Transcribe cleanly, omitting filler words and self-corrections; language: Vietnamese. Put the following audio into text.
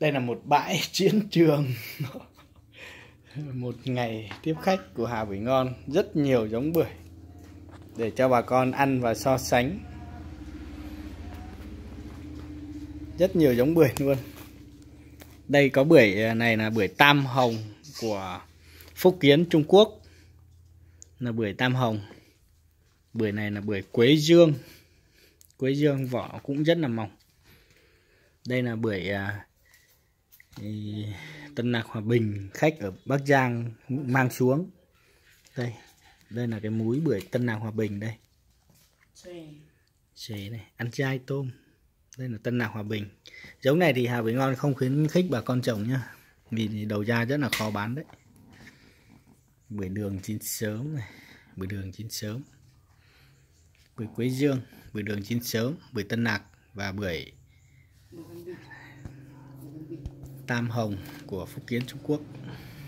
Đây là một bãi chiến trường. Một ngày tiếp khách của Hà Bưởi Ngon. Rất nhiều giống bưởi để cho bà con ăn và so sánh. Rất nhiều giống bưởi luôn. Đây có bưởi này là bưởi Tam Hồng của Phúc Kiến, Trung Quốc. Là bưởi Tam Hồng. Bưởi này là bưởi Quế Dương. Quế Dương vỏ cũng rất là mỏng. Đây là bưởi Tân Lạc Hòa Bình, khách ở Bắc Giang mang xuống. Đây là cái múi bưởi Tân Lạc Hòa Bình đây. Xế này, ăn chay tôm. Đây là Tân Lạc Hòa Bình. Giống này thì Hà Bưởi Ngon không khuyến khích bà con trồng nhá, vì đầu ra rất là khó bán đấy. Bưởi đường chín sớm này, bưởi đường chín sớm. Bưởi Quế Dương, bưởi đường chín sớm, bưởi Tân Lạc và bưởi Tam Hồng của Phúc Kiến, Trung Quốc.